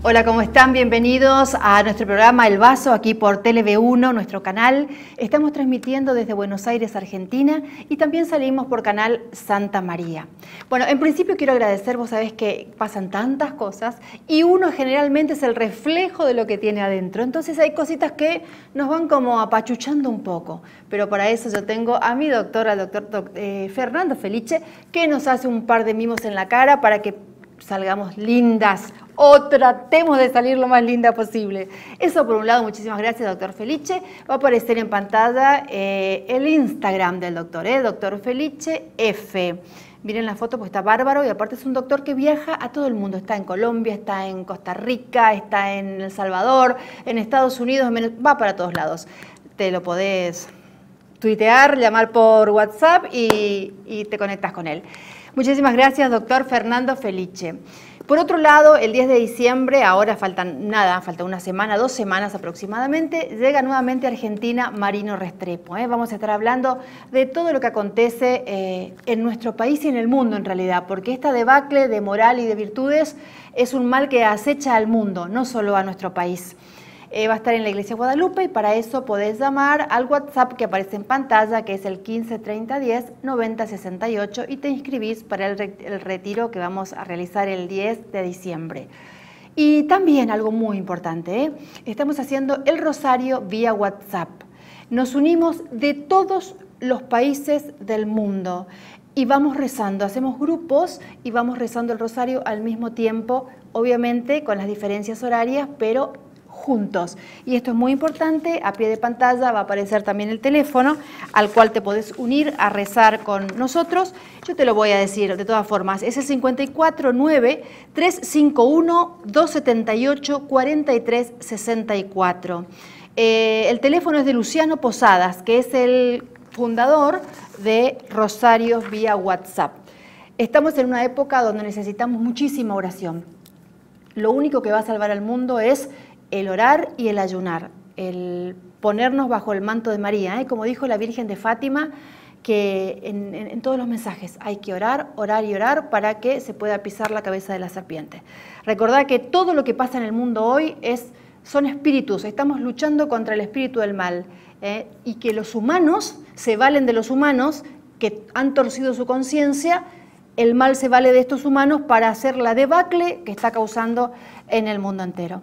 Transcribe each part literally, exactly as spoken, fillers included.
Hola, ¿cómo están? Bienvenidos a nuestro programa El Vaso, aquí por T V uno, nuestro canal. Estamos transmitiendo desde Buenos Aires, Argentina, y también salimos por Canal Santa María. Bueno, en principio quiero agradecer, vos sabés que pasan tantas cosas y uno generalmente es el reflejo de lo que tiene adentro. Entonces hay cositas que nos van como apachuchando un poco. Pero para eso yo tengo a mi doctor, al doctor eh, Fernando Felice, que nos hace un par de mimos en la cara para que salgamos lindas o tratemos de salir lo más linda posible. Eso por un lado, muchísimas gracias, doctor Felice. Va a aparecer en pantalla eh, el Instagram del doctor, eh, doctor Felice F. Miren la foto, pues está bárbaro y aparte es un doctor que viaja a todo el mundo. Está en Colombia, está en Costa Rica, está en El Salvador, en Estados Unidos, va para todos lados. Te lo podés tuitear, llamar por WhatsApp y, y te conectas con él. Muchísimas gracias, doctor Fernando Felice. Por otro lado, el diez de diciembre, ahora faltan nada, falta una semana, dos semanas aproximadamente, llega nuevamente a Argentina Marino Restrepo. ¿eh? Vamos a estar hablando de todo lo que acontece eh, en nuestro país y en el mundo en realidad, porque esta debacle de moral y de virtudes es un mal que acecha al mundo, no solo a nuestro país. Eh, va a estar en la Iglesia de Guadalupe y para eso podés llamar al WhatsApp que aparece en pantalla, que es el quince treinta diez noventa sesenta y ocho, y te inscribís para el, re el retiro que vamos a realizar el diez de diciembre. Y también algo muy importante, ¿eh? Estamos haciendo el rosario vía WhatsApp. Nos unimos de todos los países del mundo y vamos rezando, hacemos grupos y vamos rezando el rosario al mismo tiempo, obviamente con las diferencias horarias, pero juntos. Y esto es muy importante, a pie de pantalla va a aparecer también el teléfono al cual te podés unir a rezar con nosotros. Yo te lo voy a decir de todas formas, es el cincuenta y cuatro nueve, trescientos cincuenta y uno, doscientos setenta y ocho, cuarenta y tres sesenta y cuatro. Eh, el teléfono es de Luciano Posadas, que es el fundador de Rosarios vía WhatsApp. Estamos en una época donde necesitamos muchísima oración. Lo único que va a salvar al mundo es el orar y el ayunar, el ponernos bajo el manto de María, ¿eh? Como dijo la Virgen de Fátima, que en, en, en todos los mensajes hay que orar, orar y orar para que se pueda pisar la cabeza de la serpiente. Recordad que todo lo que pasa en el mundo hoy es, son espíritus, estamos luchando contra el espíritu del mal, ¿eh? Y que los humanos se valen de los humanos que han torcido su conciencia. El mal se vale de estos humanos para hacer la debacle que está causando en el mundo entero.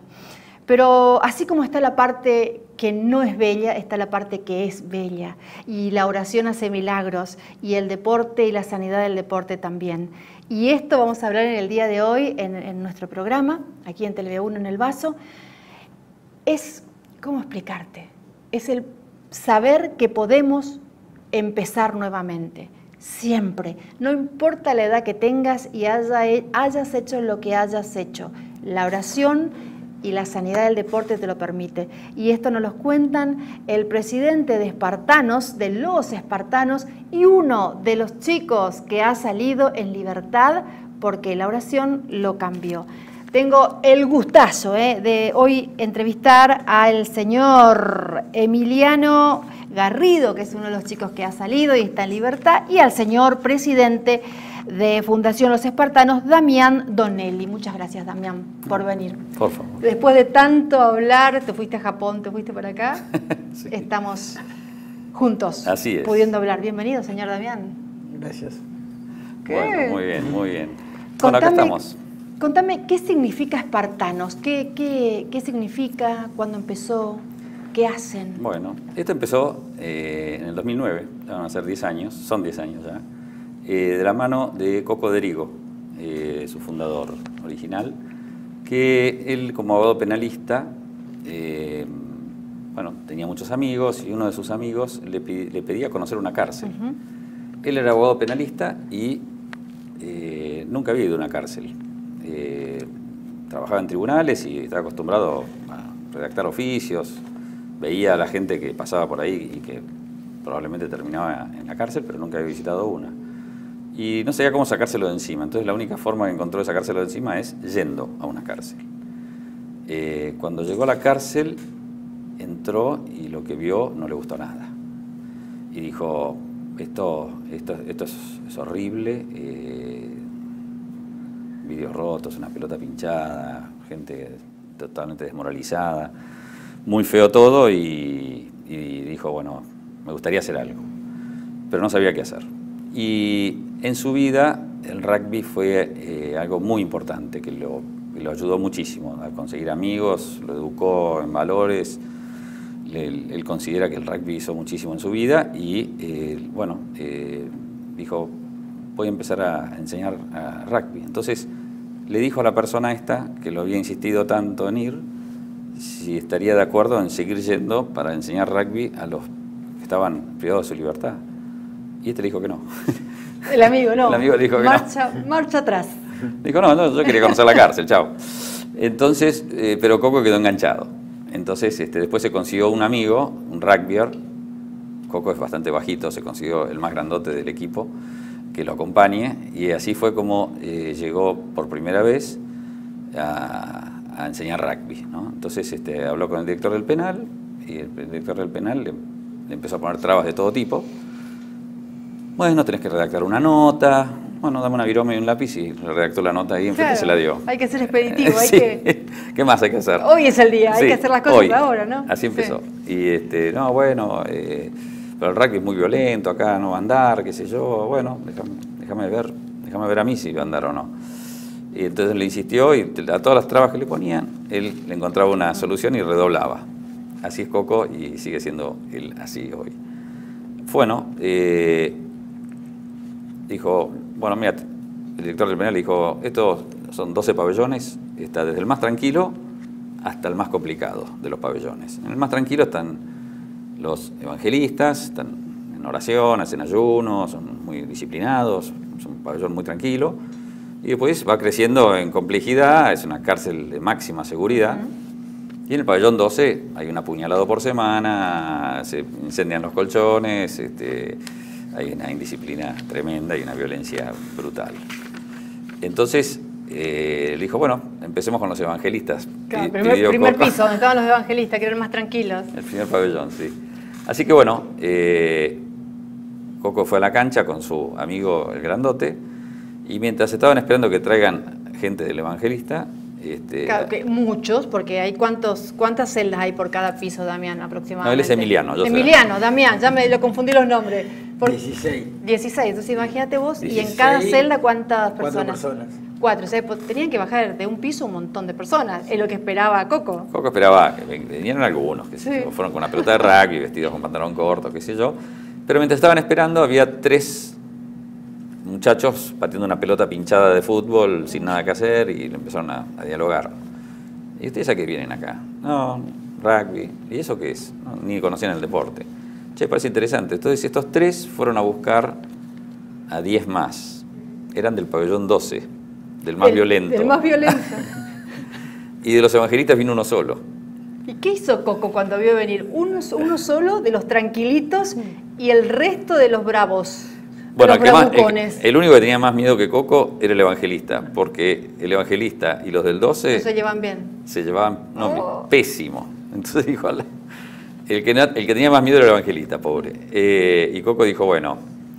Pero así como está la parte que no es bella, está la parte que es bella. Y la oración hace milagros, y el deporte y la sanidad del deporte también. Y esto vamos a hablar en el día de hoy, en, en nuestro programa, aquí en T V uno en El Vaso. Es, ¿cómo explicarte? Es el saber que podemos empezar nuevamente. Siempre, no importa la edad que tengas y haya, hayas hecho lo que hayas hecho. La oración y la sanidad del deporte te lo permite. Y esto nos lo cuentan el presidente de Espartanos, de los Espartanos, y uno de los chicos que ha salido en libertad porque la oración lo cambió. Tengo el gustazo ¿eh? de hoy entrevistar al señor Emiliano Garrido, que es uno de los chicos que ha salido y está en libertad, y al señor presidente de Fundación Los Espartanos, Damián Donelli. Muchas gracias, Damián, por venir. Por favor. Después de tanto hablar, te fuiste a Japón, te fuiste para acá, sí. Estamos juntos, así es, pudiendo hablar. Bienvenido, señor Damián. Gracias. ¿Qué? Bueno, muy bien, muy bien. Contame, bueno, acá estamos. Contame, ¿qué significa Espartanos? ¿Qué, qué, qué significa? ¿Cuándo empezó? ¿Qué hacen? Bueno, esto empezó eh, en el dos mil nueve, ya van a ser diez años, son diez años ya, eh, de la mano de Coco Derigo, eh, su fundador original, que él como abogado penalista, eh, bueno, tenía muchos amigos y uno de sus amigos le, le pedía conocer una cárcel. Uh-huh. Él era abogado penalista y eh, nunca había ido a una cárcel. Eh, trabajaba en tribunales y estaba acostumbrado a redactar oficios, veía a la gente que pasaba por ahí y que probablemente terminaba en la cárcel, pero nunca había visitado una. Y no sabía cómo sacárselo de encima, entonces la única forma que encontró de sacárselo de encima es yendo a una cárcel. Eh, cuando llegó a la cárcel, entró y lo que vio no le gustó nada. Y dijo, esto, esto, esto es, es horrible, eh, vidrios rotos, una pelota pinchada, gente totalmente desmoralizada, muy feo todo y, y dijo, bueno, me gustaría hacer algo, pero no sabía qué hacer. Y en su vida el rugby fue eh, algo muy importante, que lo, que lo ayudó muchísimo a conseguir amigos, lo educó en valores. Él, él considera que el rugby hizo muchísimo en su vida y, eh, bueno, eh, dijo, voy a empezar a enseñar a rugby. Entonces le dijo a la persona esta, que lo había insistido tanto en ir, si estaría de acuerdo en seguir yendo para enseñar rugby a los que estaban privados de su libertad. Y este le dijo que no. El amigo no. El amigo le dijo que marcha, no. Marcha atrás. Dijo, no, no, yo quería conocer la cárcel, chao. Entonces, eh, pero Coco quedó enganchado. Entonces, este, después se consiguió un amigo, un rugbyer. Coco es bastante bajito, se consiguió el más grandote del equipo que lo acompañe. Y así fue como eh, llegó por primera vez a, a enseñar rugby, ¿no? Entonces este, habló con el director del penal y el director del penal le, le empezó a poner trabas de todo tipo. Bueno, tenés que redactar una nota. Bueno, dame una virome y un lápiz y redactó la nota ahí enfrente, claro, y se la dio. Hay que ser expeditivo, hay sí. que... ¿Qué más hay que hacer? Hoy es el día, sí, hay que hacer las cosas hoy. ahora, ¿no? Así empezó. Sí. Y este, no, bueno, eh, pero el rugby es muy violento, acá no va a andar, qué sé yo. Bueno, déjame, déjame ver, déjame ver a mí si va a andar o no. Y entonces le insistió y a todas las trabas que le ponían, él le encontraba una solución y redoblaba. Así es Coco y sigue siendo él así hoy. Bueno, eh, dijo, bueno, mira, el director del penal le dijo, estos son doce pabellones, está desde el más tranquilo hasta el más complicado de los pabellones. En el más tranquilo están los evangelistas, están en oración, hacen ayuno, son muy disciplinados, es un pabellón muy tranquilo. Y después va creciendo en complejidad, es una cárcel de máxima seguridad. Uh-huh. Y en el pabellón doce hay un apuñalado por semana, se incendian los colchones, este, hay una indisciplina tremenda y una violencia brutal. Entonces eh, le dijo, bueno, empecemos con los evangelistas. Claro, primer, primer piso, donde estaban los evangelistas, que eran más tranquilos. El primer pabellón, sí. Así que bueno, eh, Coco fue a la cancha con su amigo el grandote, y mientras estaban esperando que traigan gente del evangelista... Este, claro, que muchos, porque hay cuántos, ¿cuántas celdas hay por cada piso, Damián, aproximadamente? No, él es Emiliano. Yo Emiliano, sé. Damián, ya me lo confundí los nombres. Por dieciséis. dieciséis, entonces imagínate vos, dieciséis, y en cada celda ¿cuántas personas? Cuatro personas. Cuatro, o sea, tenían que bajar de un piso un montón de personas, es lo que esperaba Coco. Coco esperaba, que vinieron algunos, que sí. fueron con una pelota de rugby, vestidos con pantalón corto, qué sé yo, pero mientras estaban esperando había tres muchachos pateando una pelota pinchada de fútbol sin nada que hacer y le empezaron a, a dialogar. ¿Y ustedes a qué vienen acá? No, rugby. ¿Y eso qué es? No, ni conocían el deporte. Che, parece interesante. Entonces estos tres fueron a buscar a diez más. Eran del pabellón doce, del más el, violento. Del más violento. Y de los evangelistas vino uno solo. ¿Y qué hizo Coco cuando vio venir uno, uno solo de los tranquilitos y el resto de los bravos? Bueno, el, que más, el, el único que tenía más miedo que Coco era el evangelista, porque el evangelista y los del doce... ¿No se llevan bien? Se llevaban, no, oh. pésimo. Entonces dijo, el que, el que tenía más miedo era el evangelista, pobre. Eh, y Coco dijo, bueno,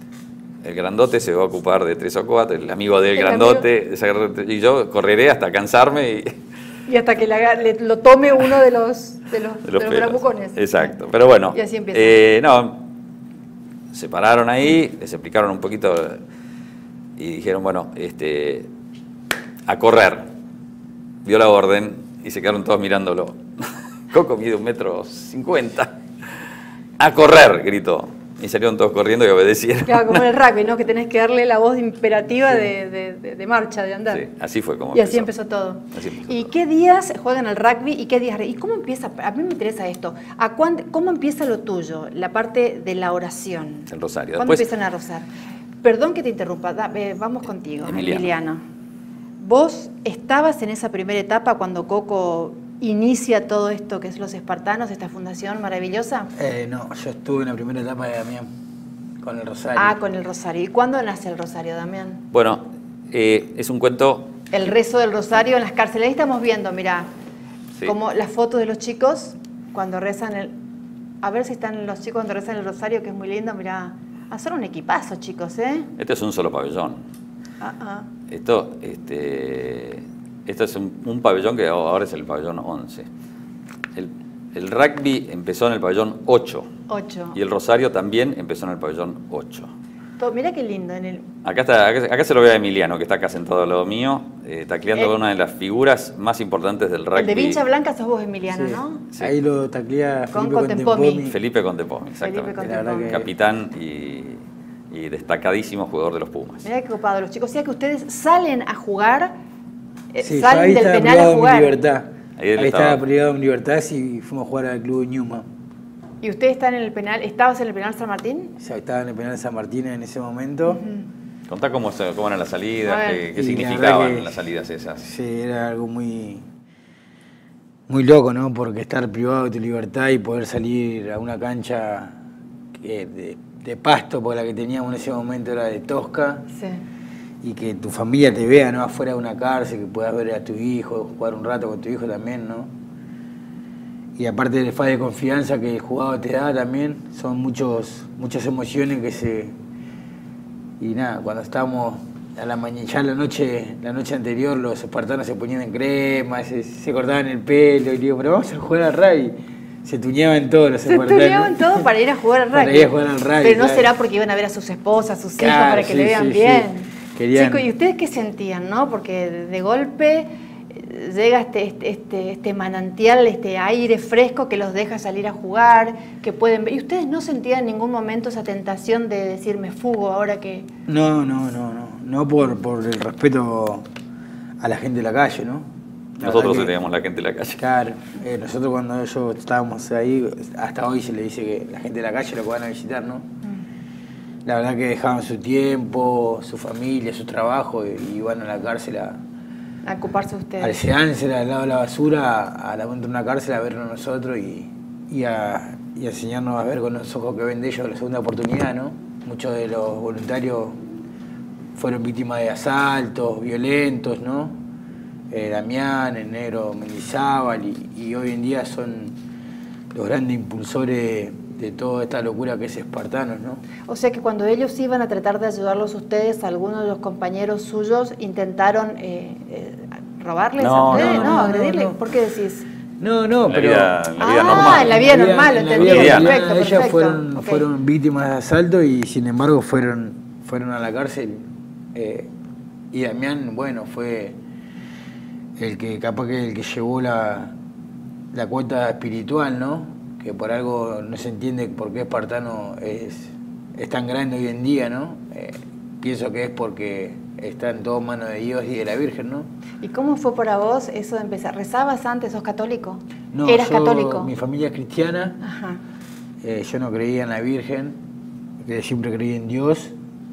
el grandote se va a ocupar de tres o cuatro, el amigo del grandote, amigo. Y yo correré hasta cansarme y... Y hasta que le, le, lo tome uno de los, de los, de los, de los bravucones. Exacto, pero bueno. Y así empieza. Eh, no, se pararon ahí, les explicaron un poquito y dijeron, bueno, este, a correr. Dio la orden y se quedaron todos mirándolo. Coco mide un metro cincuenta. A correr, gritó. Y salieron todos corriendo y obedecieron. Claro, como en el rugby, ¿no? Que tenés que darle la voz imperativa sí. de, de, de, de marcha, de andar. Sí, así fue como Y así empezó, empezó todo. Así empezó ¿Y todo. qué días juegan al rugby y qué días? ¿Y cómo empieza? A mí me interesa esto. ¿A cuándo, ¿Cómo empieza lo tuyo? La parte de la oración. El rosario. ¿Cuándo Después, empiezan a rozar? Perdón que te interrumpa. Da, eh, vamos contigo, Emiliano. Emiliano. ¿Vos estabas en esa primera etapa cuando Coco inicia todo esto que es Los Espartanos, esta fundación maravillosa? Eh, no, yo estuve en la primera etapa de Damián, con el rosario. Ah, con el rosario. ¿Y cuándo nace el rosario, Damián? Bueno, eh, es un cuento... El rezo del rosario en las cárceles. Ahí estamos viendo, mirá, sí. como las fotos de los chicos cuando rezan el... A ver si están los chicos cuando rezan el rosario, que es muy lindo, mirá. Ah, son un equipazo, chicos, ¿eh? Este es un solo pabellón. Ah, ah. Esto, este... Esto es un, un pabellón que ahora es el pabellón once. El, el rugby empezó en el pabellón ocho. ocho. Y el Rosario también empezó en el pabellón ocho. Todo, mira qué lindo. En el... Acá, está, acá, acá se lo ve a Emiliano, que está acá sentado al lado mío, eh, tacleando Eh, con una de las figuras más importantes del rugby. El de Vincha Blanca sos vos, Emiliano, Sí. ¿no? Sí. Ahí lo taclea Con Felipe Contempomi. Contempomi. Felipe Contempomi, exactamente. Felipe La verdad Contempomi. que- Capitán y, y destacadísimo jugador de los Pumas. Mirá qué copado los chicos. O sea que ustedes salen a jugar, eh, Sí, yo salen ahí del estaba penal a privado de mi jugar. libertad. Ahí Ahí, él estaba estaba. privado de mi libertad y fuimos a jugar al club de Newman. ¿Y ustedes están en el penal? ¿Estabas en el penal San Martín? O sea, estaba en el penal de San Martín en ese momento. Contá cómo, se- cómo eran las salidas, A ver. qué, qué Y la significaban verdad que- las salidas esas. Sí, era algo muy, muy loco, ¿no? Porque estar privado de tu libertad y poder salir a una cancha que de, de pasto, porque la que teníamos en ese momento era de tosca, Sí. y que tu familia te vea, ¿no? Afuera de una cárcel, que puedas ver a tu hijo, jugar un rato con tu hijo también, ¿no? Y aparte del faz de confianza que el jugador te da también, son muchos, muchas emociones que se... Y nada, cuando estábamos a la mañana, ya la noche, la noche anterior los espartanos se ponían en crema, se, se cortaban el pelo, y digo, pero vamos a jugar al rugby. Se tuñaban todos los Se espartanos. tuneaban todo para ir a jugar al Para rugby. ir a jugar al rugby, Pero no claro. será porque iban a ver a sus esposas, a sus hijos, Claro, para que sí, le vean sí, bien. sí. Querían- Chicos, ¿y ustedes qué sentían, no? Porque de, de golpe eh, llega este, este, este, este manantial, este aire fresco que los deja salir a jugar, que pueden ver. ¿Y ustedes no sentían en ningún momento esa tentación de decir me fugo ahora que...? No, no, no, no. No por, por el respeto a la gente de la calle, ¿no? La Nosotros verdad que- teníamos la gente en la calle. Claro, eh, nosotros cuando ellos estábamos ahí, hasta hoy se le dice que la gente de la calle lo que van a visitar, ¿no? La verdad que dejaban su tiempo, su familia, su trabajo y y iban a la cárcel a, A ocuparse ustedes. al Seance, al lado de la basura, a la dentro de una cárcel a vernos nosotros y, y, a, y a enseñarnos a ver con los ojos que ven de ellos la segunda oportunidad, ¿no? Muchos de los voluntarios fueron víctimas de asaltos violentos, ¿no? Eh, Damián, el negro Mendizábal y, y hoy en día son los grandes impulsores de toda esta locura que es Espartanos, ¿no? O sea que cuando ellos iban a tratar de ayudarlos a ustedes, algunos de los compañeros suyos intentaron eh, eh, robarles No, a ustedes, no, ¿no? no, ¿Agredirles? no, no. ¿Por qué decís? No, no, En la pero... vida, en la vida Ah, normal. en la vida normal, en la entendido, vida perfecto, normal, perfecto. Ellas fueron, Ok. fueron víctimas de asalto y sin embargo fueron, fueron a la cárcel. Eh, y Damián, bueno, fue el que capaz que el que llevó la, la cuota espiritual, ¿no? Que por algo no se entiende por qué Espartano es, es tan grande hoy en día, ¿no? Eh, pienso que es porque está en todo mano de Dios y de la Virgen, ¿no? ¿Y cómo fue para vos eso de empezar? ¿Rezabas antes? ¿Sos católico? No, ¿Eras yo- católico? Mi familia es cristiana. Ajá. Eh, yo no creía en la Virgen, que siempre creí en Dios.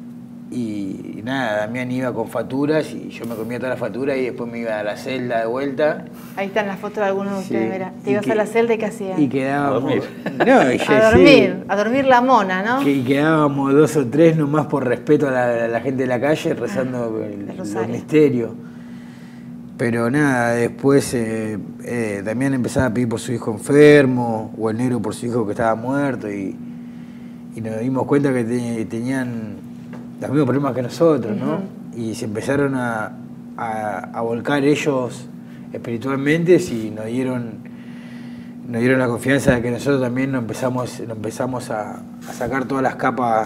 Y, y nada, Damián iba con facturas y yo me comía todas las facturas y después me iba a la celda de vuelta. Ahí están las fotos de algunos de Sí. ustedes, mira. Te Y ibas que- a la celda y ¿qué hacían? Y quedábamos. A dormir. No, y ya a sí, dormir, a dormir la mona, ¿no? que- y quedábamos dos o tres nomás por respeto a la, a la gente de la calle rezando Ah, el el, rosario. los misterios. Pero nada, después eh, eh, Damián empezaba a pedir por su hijo enfermo, o el negro por su hijo que estaba muerto, y, y nos dimos cuenta que te- tenían los mismos problemas que nosotros, ¿no? Ujú. Y se empezaron a, a, a volcar ellos espiritualmente y nos dieron, nos dieron la confianza de que nosotros también nos empezamos, nos empezamos a, a sacar todas las capas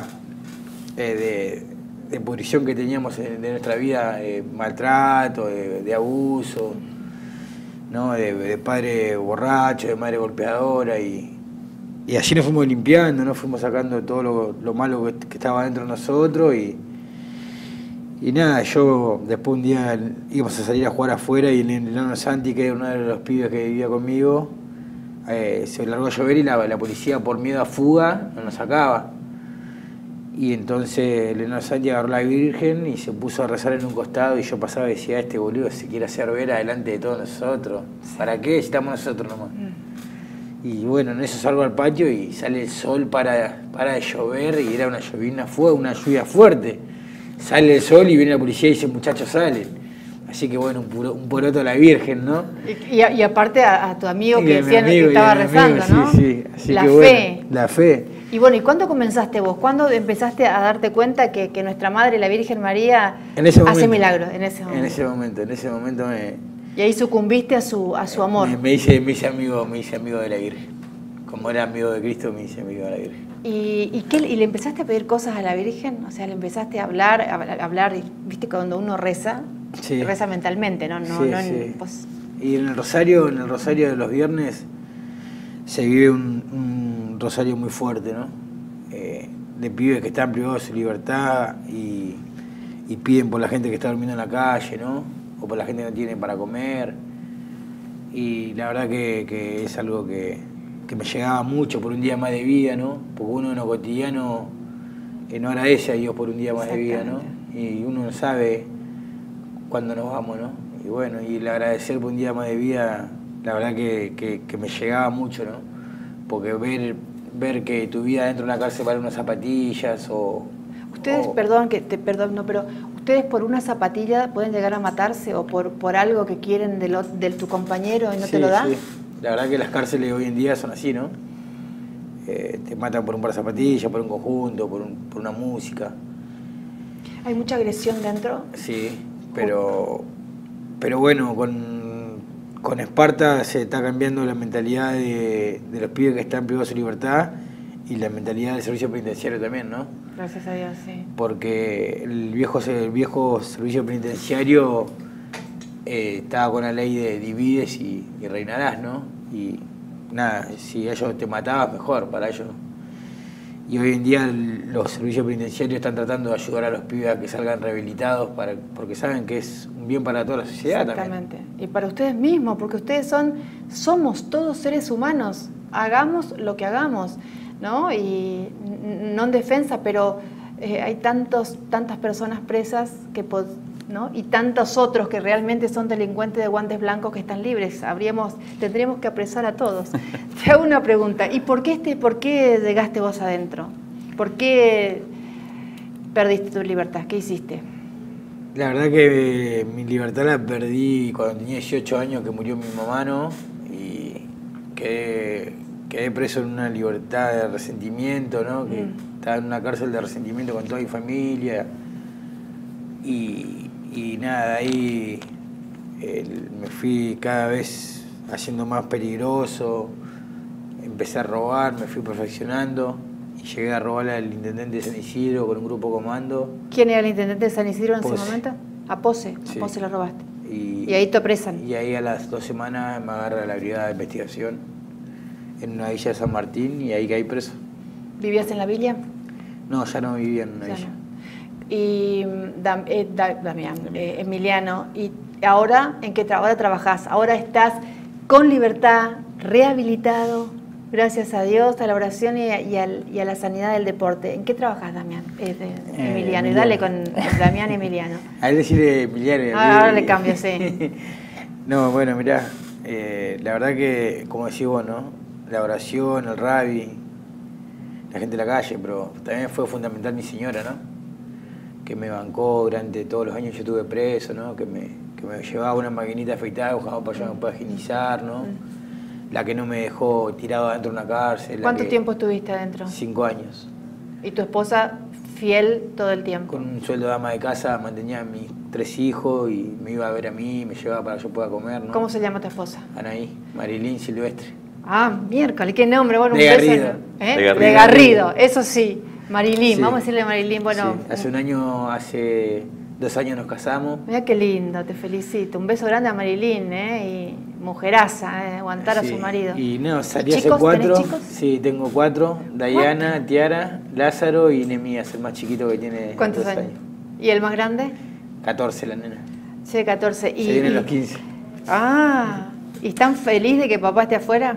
eh, de, de pudrición que teníamos en- de nuestra vida, eh, maltrato, de, de abuso, ¿no? de, de padre borracho, de madre golpeadora y... Y allí nos fuimos limpiando, nos fuimos sacando todo lo, lo malo que, que estaba dentro de nosotros y, y nada, yo después un día íbamos a salir a jugar afuera y el enano Santi, que era uno de los pibes que vivía conmigo, eh, se largó a llover y la, la policía por miedo a fuga no nos sacaba. Y entonces el enano Santi agarró la Virgen y se puso a rezar en un costado y yo pasaba y decía, este boludo se quiere hacer ver adelante de todos nosotros. ¿Para qué? Si estamos nosotros nomás. Y bueno, en eso salgo al patio y sale el sol para, para de llover y era una lluvia, fue una lluvia fuerte. Sale el sol y viene la policía y dice, muchachos, salen. Así que bueno, un, puro, un poroto a la Virgen, ¿no? Y, y, y aparte a, a tu amigo Y que a mi decían amigo, que y estaba a mi rezando, amigo, ¿no? Sí, sí. Así la que fe. bueno, la fe. Y bueno, ¿y cuándo comenzaste vos? ¿Cuándo empezaste a darte cuenta que, que nuestra Madre, la Virgen María, En ese hace momento. milagros? En ese momento. En ese momento, en ese momento me, Y ahí sucumbiste a su, a su amor. Me, me, hice, me, hice amigo, me hice amigo de la Virgen. Como era amigo de Cristo, me hice amigo de la Virgen. ¿Y, y, qué, ¿Y le empezaste a pedir cosas a la Virgen? O sea, le empezaste a hablar, a hablar, viste, cuando uno reza, sí. reza mentalmente, ¿no? no, sí, no sí. En, pues... Y en el rosario, en el rosario de los viernes, se vive un, un rosario muy fuerte, ¿no? Eh, de pibes que están privados de su libertad y, y piden por la gente que está durmiendo en la calle, ¿no? O por la gente que no tiene para comer. Y la verdad que, que es algo que, que me llegaba mucho por un día más de vida, ¿no? Porque uno en lo cotidiano eh, no agradece a Dios por un día más de vida, ¿no? Y uno no sabe cuándo nos vamos, ¿no? Y bueno, y el agradecer por un día más de vida, la verdad que, que, que me llegaba mucho, ¿no? Porque ver, ver que tu vida dentro de una cárcel vale unas zapatillas o... Ustedes, o, perdón, que te perdón, no, pero ustedes por una zapatilla pueden llegar a matarse o por, por algo que quieren de, lo, de tu compañero y no sí, te lo dan. Sí. La verdad que las cárceles hoy en día son así, ¿no? Eh, te matan por un par de zapatillas, por un conjunto, por, un, por una música. ¿Hay mucha agresión dentro? Sí, pero, pero bueno, con, con Esparta se está cambiando la mentalidad de, de los pibes que están privados de su libertad y la mentalidad del servicio penitenciario también, ¿no? Gracias a Dios, sí. Porque el viejo, el viejo servicio penitenciario eh, estaba con la ley de divides y, y reinarás, ¿no? Y nada, si ellos te matabas, mejor para ellos. Y hoy en día los servicios penitenciarios están tratando de ayudar a los pibes a que salgan rehabilitados para, porque saben que es un bien para toda la sociedad. Exactamente. También. Y para ustedes mismos, porque ustedes son, somos todos seres humanos, hagamos lo que hagamos, ¿no? Y no en defensa, pero eh, hay tantos, tantas personas presas que, ¿no? Y tantos otros que realmente son delincuentes de guantes blancos que están libres. Habríamos, tendríamos que apresar a todos. Te hago una pregunta, ¿y por qué, este, por qué llegaste vos adentro? ¿Por qué perdiste tu libertad? ¿Qué hiciste? La verdad que mi libertad la perdí cuando tenía dieciocho años, que murió mi mamá, ¿no? Y quedé, quedé preso en una libertad de resentimiento, ¿no? Que mm. estaba en una cárcel de resentimiento con toda mi familia. Y, y nada, ahí el, me fui cada vez haciendo más peligroso, empecé a robar, me fui perfeccionando y llegué a robarle al intendente de San Isidro con un grupo comando. ¿Quién era el intendente de San Isidro en Pose. ese momento? A Pose, sí. a Pose lo robaste. Y, y ahí te apresan. Y ahí a las dos semanas me agarra la brigada de investigación en una villa de San Martín y ahí caí preso. ¿Vivías en la villa? No, ya no vivía en una ya villa. No. Y Dam, eh, Damián, eh, Emiliano, ¿y ahora en qué tra ahora trabajás? Ahora estás con libertad, rehabilitado, gracias a Dios, a la oración y a, y al, y a la sanidad del deporte. ¿En qué trabajas, Damián? Eh, de, eh, Emiliano, y dale con Damián Emiliano. A él decirle Emiliano. Ah, ahora le cambio, sí. No, bueno, mirá, eh, la verdad que, como decís vos, ¿no? La oración, el rabi, la gente de la calle, pero también fue fundamental mi señora, ¿no? Que me bancó durante todos los años que yo estuve preso, ¿no? Que me, que me llevaba una maquinita afeitada, buscaba para allá me pueda higienizar, ¿no? Mm. La que no me dejó tirado adentro de una cárcel. ¿Cuánto que... tiempo estuviste adentro? Cinco años. ¿Y tu esposa fiel todo el tiempo? Con un sueldo de ama de casa mantenía a mis tres hijos y me iba a ver a mí, me llevaba para que yo pueda comer, ¿no? ¿Cómo se llama tu esposa? Anaí, Marilín Silvestre. Ah, miércoles, qué nombre. Bueno, de, un Garrido. Beso, ¿eh? de Garrido. De Garrido, eso sí. Marilín, sí. Vamos a decirle Marilín. Bueno, sí. Hace un año, hace dos años nos casamos. Mira qué lindo, te felicito. Un beso grande a Marilín, ¿eh? Y mujeraza, ¿eh? Aguantar sí. a su marido. Y no, salí hace ¿Chicos? cuatro. ¿Tenés chicos? Sí, tengo cuatro. Dayana, ¿Cuánto? Tiara, Lázaro y Nemías, el más chiquito que tiene. ¿Cuántos años? años? ¿Y el más grande? catorce la nena. Sí, catorce. Se y, vienen y... los quince. Ah, ¿y están feliz de que papá esté afuera?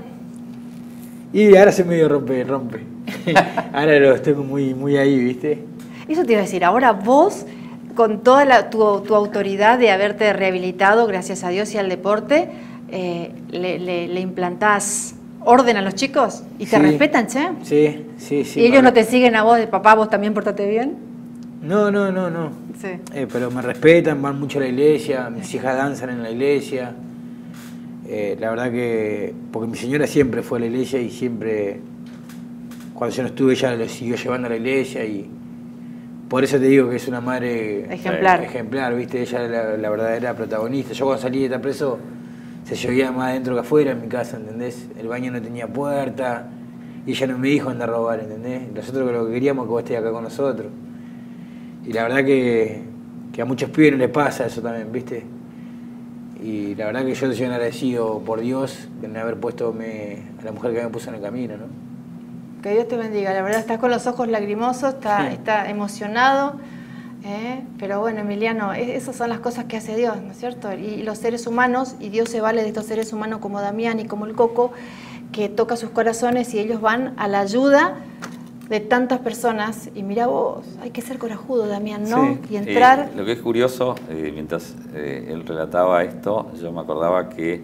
Y ahora se medio rompe, rompe. Ahora lo tengo muy, muy ahí, ¿viste? Eso te iba a decir, ahora vos, con toda la, tu, tu autoridad de haberte rehabilitado, gracias a Dios y al deporte, eh, le, le, le implantás orden a los chicos y te sí, respetan, che. Sí, sí, sí. ¿Y ellos no te siguen a vos de papá, vos también portate bien? No, no, no, no. Sí. Eh, pero me respetan, van mucho a la iglesia, mis hijas danzan en la iglesia. Eh, la verdad que, porque mi señora siempre fue a la iglesia y siempre, cuando yo no estuve, ella lo siguió llevando a la iglesia y por eso te digo que es una madre ejemplar, ejemplar, ¿viste? Ella es la, la verdadera protagonista. Yo cuando salí de estar preso, se llovía más adentro que afuera en mi casa, ¿entendés? El baño no tenía puerta y ella no me dijo andar a robar, ¿entendés? Nosotros lo que queríamos es que vos estés acá con nosotros. Y la verdad que, que a muchos pibes no les pasa eso también, ¿viste? Y la verdad que yo estoy agradecido por Dios de haber puesto me, a la mujer que me puso en el camino, ¿no? Que Dios te bendiga. La verdad, estás con los ojos lagrimosos, está, Sí. está emocionado. ¿eh? Pero bueno, Emiliano, es, esas son las cosas que hace Dios, ¿no es cierto? Y, y los seres humanos, y Dios se vale de estos seres humanos como Damián y como el Coco, que toca sus corazones y ellos van a la ayuda de tantas personas. Y mira vos, hay que ser corajudo, Damián, ¿no? Sí. Y entrar... Eh, lo que es curioso, eh, mientras eh, él relataba esto, yo me acordaba que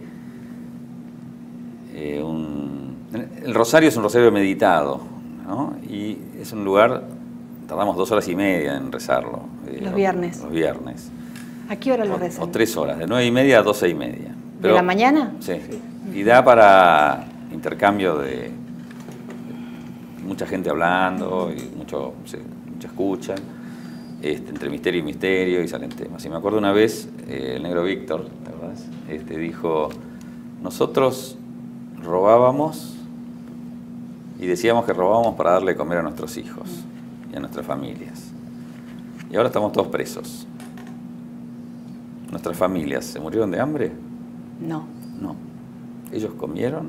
eh, un, el rosario es un rosario meditado, ¿no? Y es un lugar, tardamos dos horas y media en rezarlo. Eh, Los viernes. Los viernes. ¿A qué hora lo O, rezan? o tres horas, de nueve y media a doce y media. ¿De la mañana? Sí. Y da para intercambio de mucha gente hablando y mucho, sí, mucha escucha, este, entre misterio y misterio, y salen temas. Y me acuerdo una vez, eh, el negro Víctor, ¿verdad? Este, dijo, nosotros robábamos y decíamos que robábamos para darle de comer a nuestros hijos y a nuestras familias. Y ahora estamos todos presos. ¿Nuestras familias se murieron de hambre? No. No. Ellos comieron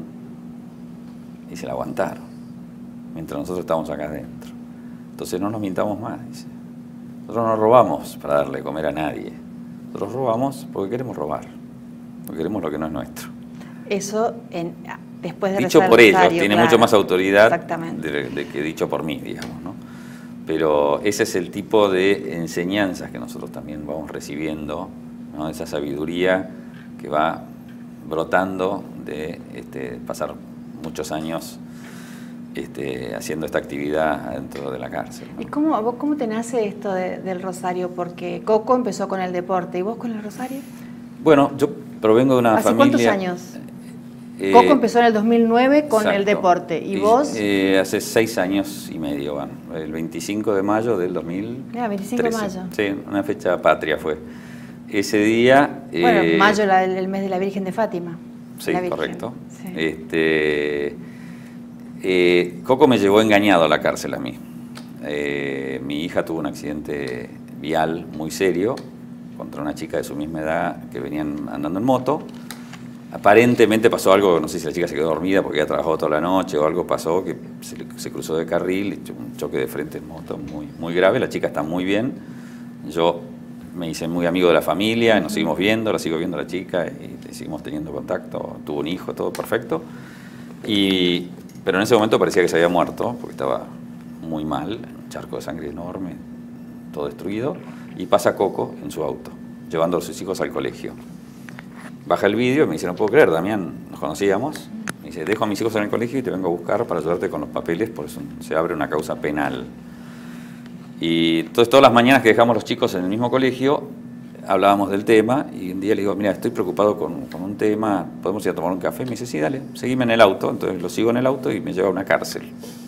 y se la aguantaron, mientras nosotros estamos acá adentro. Entonces no nos mintamos más, dice. Nosotros no robamos para darle de comer a nadie. Nosotros robamos porque queremos robar, porque queremos lo que no es nuestro. Eso en, después de Dicho rezar por el ellos, rosario, tiene claro. mucho más autoridad Exactamente. de, de que dicho por mí, digamos, ¿no? Pero ese es el tipo de enseñanzas que nosotros también vamos recibiendo, ¿no? Esa sabiduría que va brotando de este, pasar muchos años este, haciendo esta actividad dentro de la cárcel, ¿no? ¿Y cómo, vos cómo te nace esto de, del rosario? Porque Coco empezó con el deporte, ¿y vos con el rosario? Bueno, yo provengo de una ¿Hace familia... cuántos años? Eh, Coco empezó en el dos mil nueve con exacto. el deporte, ¿y vos? Eh, hace seis años y medio van, el veinticinco de mayo del dos mil trece. Ah, veinticinco de mayo. Sí, una fecha patria fue. Ese día... Bueno, eh, mayo, la, el mes de la Virgen de Fátima. Sí, la Virgen. correcto. Sí. Este, eh, Coco me llevó engañado a la cárcel a mí. Eh, mi hija tuvo un accidente vial muy serio contra una chica de su misma edad que venían andando en moto. Aparentemente pasó algo, no sé si la chica se quedó dormida porque había trabajado toda la noche o algo pasó, que se, se cruzó de carril, un choque de frente en moto muy, muy grave. La chica está muy bien. Yo me hice muy amigo de la familia, nos seguimos viendo, la sigo viendo a la chica y seguimos teniendo contacto. Tuvo un hijo, todo perfecto. Y, pero en ese momento parecía que se había muerto porque estaba muy mal, un charco de sangre enorme, todo destruido. Y pasa Coco en su auto, llevando a sus hijos al colegio. Baja el vídeo y me dice, no puedo creer, Damián, nos conocíamos. Me dice, dejo a mis hijos en el colegio y te vengo a buscar para ayudarte con los papeles, por eso se abre una causa penal. Y entonces todas las mañanas que dejamos los chicos en el mismo colegio, hablábamos del tema y un día le digo, mira, estoy preocupado con, con un tema, ¿podemos ir a tomar un café? Me dice, sí, dale, seguime en el auto. Entonces lo sigo en el auto y me lleva a una cárcel.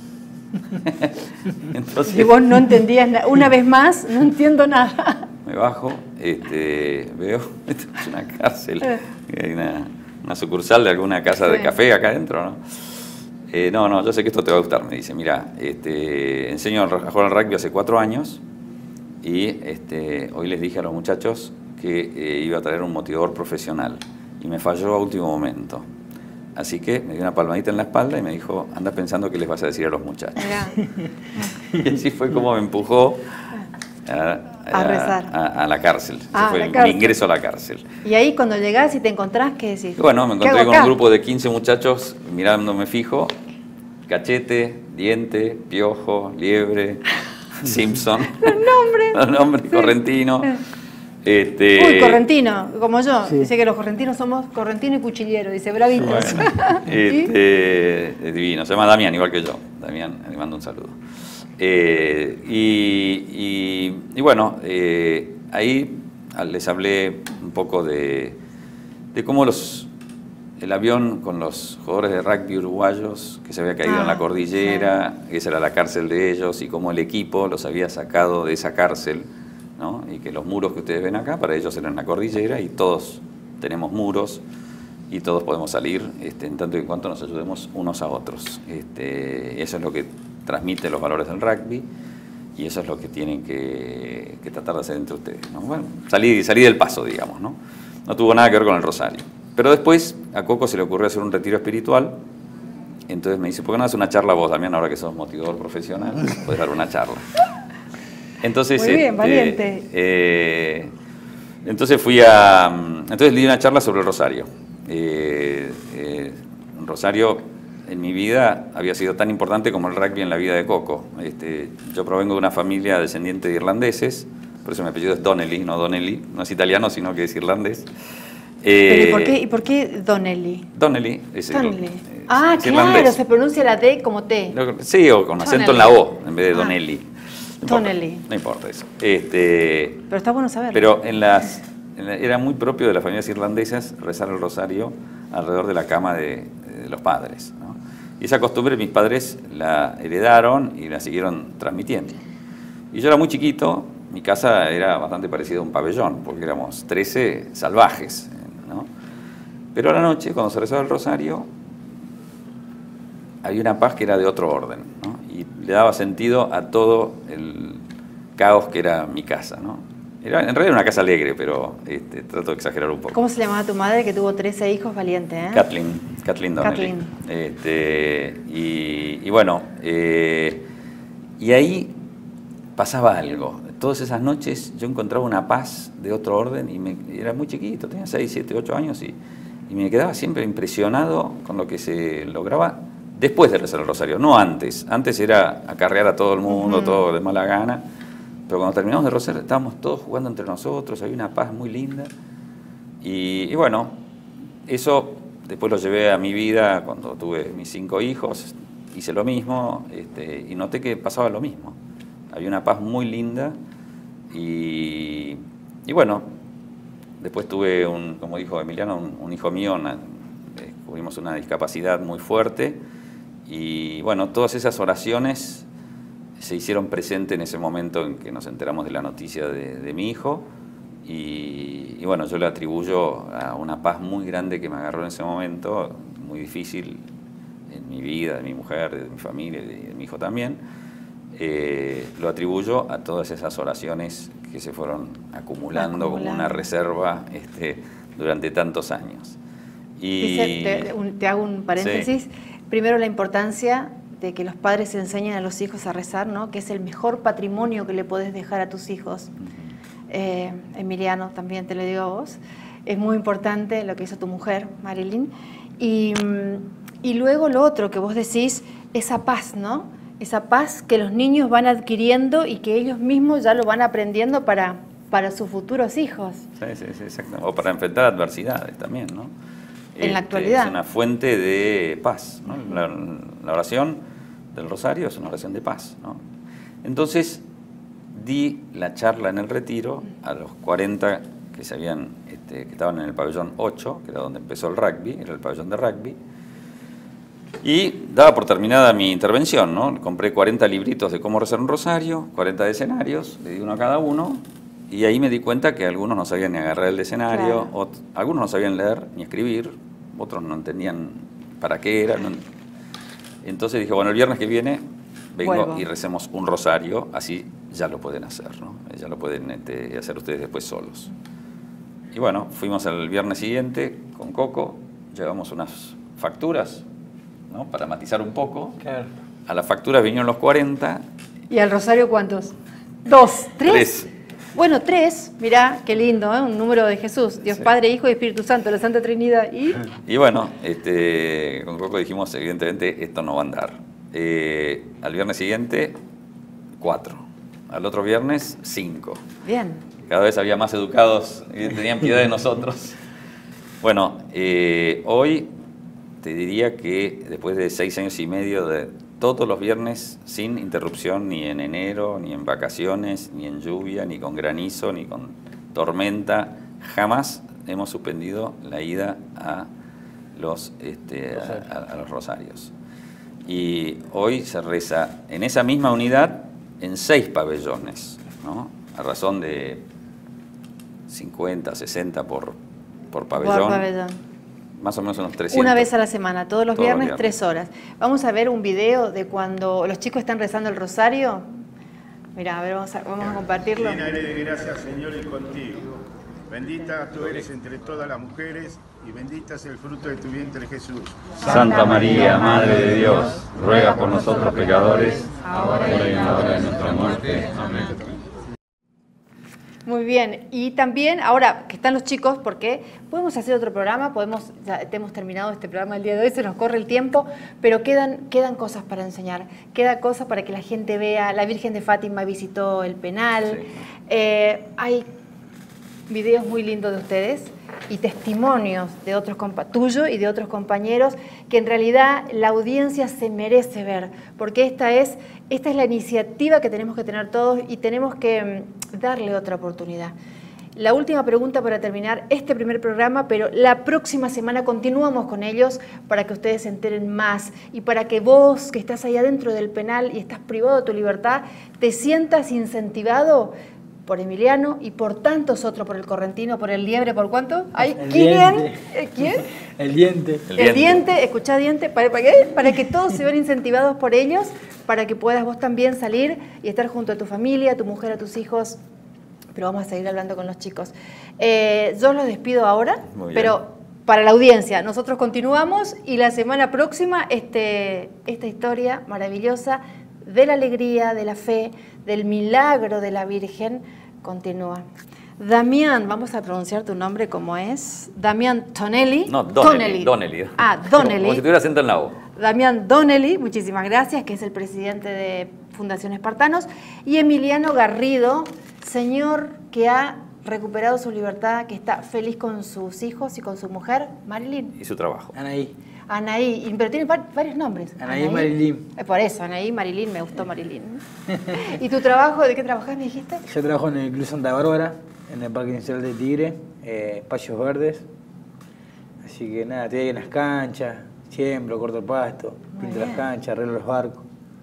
Entonces, Y vos no entendías nada. Una vez más, no entiendo nada. me bajo, este, veo, esto es una cárcel, hay una, una sucursal de alguna casa Sí. de café acá adentro, ¿no? Eh, no, no, yo sé que esto te va a gustar, me dice, mira, este, enseño a jugar al rugby hace cuatro años y este, hoy les dije a los muchachos que eh, iba a traer un motivador profesional y me falló a último momento. Así que me dio una palmadita en la espalda y me dijo, anda pensando qué les vas a decir a los muchachos. Mirá. Y así fue como me empujó a, A rezar. a, a la cárcel. Ese Ah, fue la el- cárcel. mi ingreso a la cárcel. Y ahí cuando llegás y te encontrás, ¿qué decís? Y bueno, me ¿Qué encontré hago con un acá? grupo de quince muchachos mirándome fijo, cachete, diente, piojo, liebre, Simpson. Los nombres. Los nombres, Sí. Correntino. Este, Uy, correntino, como yo. Sí. Dice que los correntinos somos correntino y cuchillero, dice bravitos. Bueno, este, es divino, se llama Damián, igual que yo. Damián, le mando un saludo. Eh, y, y, y bueno, eh, ahí les hablé un poco de, de cómo los, el avión con los jugadores de rugby uruguayos que se había caído ah, en la cordillera, sí. Esa era la cárcel de ellos, y cómo el equipo los había sacado de esa cárcel, ¿no? Y que los muros que ustedes ven acá, para ellos eran la cordillera, y todos tenemos muros, y todos podemos salir, este, en tanto y en cuanto nos ayudemos unos a otros. Este, eso es lo que transmite los valores del rugby, y eso es lo que tienen que, que tratar de hacer entre ustedes, ¿no? Bueno, salí, salí del paso, digamos, ¿no? No tuvo nada que ver con el rosario. Pero después a Coco se le ocurrió hacer un retiro espiritual, entonces me dice, ¿por qué no haces una charla vos, Damián, ahora que sos motivador profesional? Puedes dar una charla. Entonces, muy bien, este, valiente. Eh, entonces fui a... Entonces le di una charla sobre el rosario. Eh, eh, un rosario en mi vida había sido tan importante como el rugby en la vida de Coco. Este, yo provengo de una familia descendiente de irlandeses, por eso mi apellido es Donnelly, no Donnelly, no es italiano, sino que es irlandés. Eh, ¿Pero y por qué, y por qué Donnelly? Donnelly es, Donnelly. El, ah, es claro, irlandés. Se pronuncia la D como T. Sí, o con acento en la O, en vez de ah. Donnelly. No Donnelly. No importa eso. Este, pero está bueno saberlo. Pero en las, en la, era muy propio de las familias irlandesas rezar el rosario alrededor de la cama de, de los padres, ¿no? Y esa costumbre mis padres la heredaron y la siguieron transmitiendo. Y yo era muy chiquito, mi casa era bastante parecida a un pabellón, porque éramos trece salvajes, ¿no? Pero a la noche, cuando se rezaba el rosario, había una paz que era de otro orden, ¿no? Y le daba sentido a todo el caos que era mi casa, ¿no? Era, en realidad era una casa alegre, pero este, trato de exagerar un poco. ¿Cómo se llamaba tu madre, que tuvo trece hijos, valiente, eh? Kathleen, Kathleen Donnelly. Kathleen. Este, y, y bueno, eh, y ahí pasaba algo. Todas esas noches yo encontraba una paz de otro orden, y me, era muy chiquito, tenía seis, siete, ocho años, y, y me quedaba siempre impresionado con lo que se lograba después de rezar el rosario, no antes. Antes era acarrear a todo el mundo, uh-huh. todo de mala gana. Pero cuando terminamos de rezar estábamos todos jugando entre nosotros, había una paz muy linda. Y, y bueno, eso después lo llevé a mi vida cuando tuve mis cinco hijos, hice lo mismo, este, y noté que pasaba lo mismo. Había una paz muy linda y, y bueno, después tuve, un, como dijo Emiliano, un, un hijo mío, una, descubrimos una discapacidad muy fuerte, y bueno, todas esas oraciones se hicieron presentes en ese momento en que nos enteramos de la noticia de, de mi hijo, y, y bueno, yo le atribuyo a una paz muy grande que me agarró en ese momento, muy difícil en mi vida, de mi mujer, de mi familia y de, de mi hijo también. Eh, lo atribuyo a todas esas oraciones que se fueron acumulando, acumulando. como una reserva este, durante tantos años. Y, Dice, te, un, te hago un paréntesis. Sí. Primero, la importancia de que los padres enseñen a los hijos a rezar, ¿no? Que es el mejor patrimonio que le podés dejar a tus hijos. Uh-huh. eh, Emiliano, también te lo digo a vos. Es muy importante lo que hizo tu mujer, Marilyn. Y, y luego lo otro que vos decís, esa paz, ¿no? Esa paz que los niños van adquiriendo y que ellos mismos ya lo van aprendiendo para, para sus futuros hijos. Sí, sí, sí, exactamente. O para enfrentar adversidades también, ¿no? En este, la actualidad. Es una fuente de paz, ¿no? La, la oración del rosario es una oración de paz, ¿no? Entonces, di la charla en el retiro a los cuarenta que, se habían, este, que estaban en el pabellón ocho, que era donde empezó el rugby, era el pabellón de rugby. Y daba por terminada mi intervención, ¿no? Compré cuarenta libritos de cómo rezar un rosario, cuarenta de escenarios, le di uno a cada uno, y ahí me di cuenta que algunos no sabían ni agarrar el escenario, claro. otros, algunos no sabían leer ni escribir, otros no entendían para qué era. No, entonces dije, bueno, el viernes que viene vengo Vuelvo. y recemos un rosario, así ya lo pueden hacer, ¿no? Ya lo pueden este, hacer ustedes después solos. Y bueno, fuimos el viernes siguiente con Coco, llevamos unas facturas, ¿no? Para matizar un poco. Claro. A las facturas vinieron los cuarenta. ¿Y al rosario cuántos? ¿Dos? ¿Tres? Tres. Bueno, tres, mirá, qué lindo, ¿eh? Un número de Jesús, Dios sí. Padre, Hijo y Espíritu Santo, la Santa Trinidad. Y, y bueno, este, con Coco dijimos, evidentemente, esto no va a andar. Eh, al viernes siguiente, cuatro. Al otro viernes, cinco. Bien. Cada vez había más educados y tenían piedad de nosotros. Bueno, eh, hoy te diría que después de seis años y medio de todos los viernes sin interrupción, ni en enero, ni en vacaciones, ni en lluvia, ni con granizo, ni con tormenta, jamás hemos suspendido la ida a los, este, a, a, a los rosarios. Y hoy se reza en esa misma unidad en seis pabellones, ¿no? A razón de cincuenta, sesenta por, por pabellón. Por pabellón. Más o menos unos trescientos. Una vez a la semana, todos los Todos viernes, los viernes. tres horas. Vamos a ver un video de cuando los chicos están rezando el rosario. Mirá, a ver, vamos a, vamos a compartirlo. Llena eres de gracia, Señor, y contigo. Bendita tú eres entre todas las mujeres y bendita es el fruto de tu vientre, Jesús. Santa María, Madre de Dios, ruega por nosotros pecadores, ahora y en la hora de nuestra muerte. Amén. Muy bien, y también ahora que están los chicos, porque podemos hacer otro programa, podemos, ya hemos terminado este programa el día de hoy, se nos corre el tiempo, pero quedan, quedan cosas para enseñar, queda cosas para que la gente vea. La Virgen de Fátima visitó el penal, Sí. eh, hay videos muy lindos de ustedes y testimonios de otros compa- tuyo y de otros compañeros que en realidad la audiencia se merece ver, porque esta es, esta es la iniciativa que tenemos que tener todos y tenemos que mm, darle otra oportunidad. La última pregunta para terminar este primer programa, pero la próxima semana continuamos con ellos para que ustedes se enteren más y para que vos, que estás ahí adentro del penal y estás privado de tu libertad, te sientas incentivado por Emiliano y por tantos otros, por el Correntino, por el Liebre, ¿por cuánto? ¿Hay El quién? diente. ¿Eh, ¿Quién? El diente. El El, diente. diente, escuchá diente, ¿para, para qué? Para que todos se vean incentivados por ellos, para que puedas vos también salir y estar junto a tu familia, a tu mujer, a tus hijos, pero vamos a seguir hablando con los chicos. Eh, yo los despido ahora, Muy bien. pero para la audiencia, nosotros continuamos y la semana próxima este, esta historia maravillosa de la alegría, de la fe, del milagro de la Virgen, continúa. Damián, vamos a pronunciar tu nombre como es. Damián Tonelli. No, Donnelly. Donnelly. Ah, Donnelly. Como si tuviera acento en la O. Damián Donnelly, muchísimas gracias, que es el presidente de Fundación Espartanos. Y Emiliano Garrido, señor que ha recuperado su libertad, que está feliz con sus hijos y con su mujer, Marilyn. Y su trabajo. Anaí. Anaí, y- pero tiene va- varios nombres. Anaí Marilyn. Eh, Por eso, Anaí Marilyn, me gustó Marilyn. ¿Y tu trabajo, de qué trabajás, me dijiste? Yo trabajo en el Club Santa Bárbara, en el Parque Industrial de Tigre, eh, espacios verdes. Así que nada, estoy ahí en las canchas, siembro, corto el pasto, Muy pinto bien. las canchas, arreglo los barcos.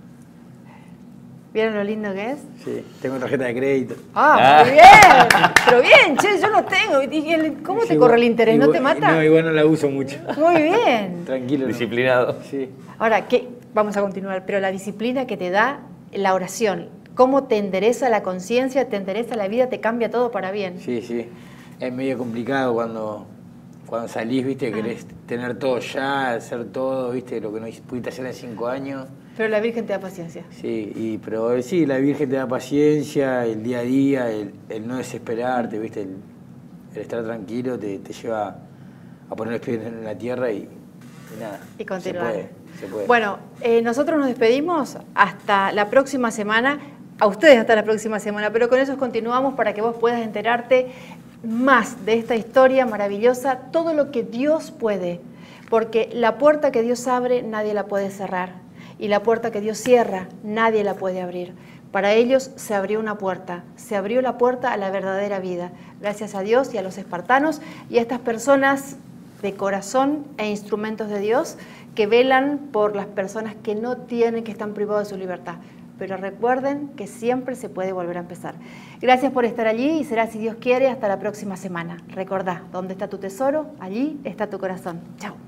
¿Vieron lo lindo que es? Sí, tengo tarjeta de crédito. Ah, muy bien. Pero bien, che, yo no tengo. ¿Y el- ¿Cómo te Sí, corre el igual- interés? ¿No te igual- mata? No, igual no la uso mucho. Muy bien. Tranquilo. no. Disciplinado. Sí. Ahora, ¿qué? Vamos a continuar, pero la disciplina que te da la oración, cómo te endereza la conciencia, te endereza la vida, te cambia todo para bien. Sí, sí. Es medio complicado cuando, cuando salís, viste, querés tener todo ya, hacer todo, viste, lo que no pudiste hacer en cinco años. Pero la Virgen te da paciencia. Sí, y, pero eh, sí, la Virgen te da paciencia, el día a día, el, el no desesperarte, viste, el, el estar tranquilo te, te lleva a poner los pies en la tierra y, y nada. Y continuar. Se puede, se puede. Bueno, eh, nosotros nos despedimos hasta la próxima semana, a ustedes hasta la próxima semana, pero con eso continuamos para que vos puedas enterarte más de esta historia maravillosa, todo lo que Dios puede, porque la puerta que Dios abre nadie la puede cerrar y la puerta que Dios cierra nadie la puede abrir. Para ellos se abrió una puerta, se abrió la puerta a la verdadera vida, gracias a Dios y a los espartanos y a estas personas de corazón e instrumentos de Dios que velan por las personas que no tienen, que están privados de su libertad. Pero recuerden que siempre se puede volver a empezar. Gracias por estar allí y será, si Dios quiere, hasta la próxima semana. Recordá, ¿dónde está tu tesoro? Allí está tu corazón. Chao.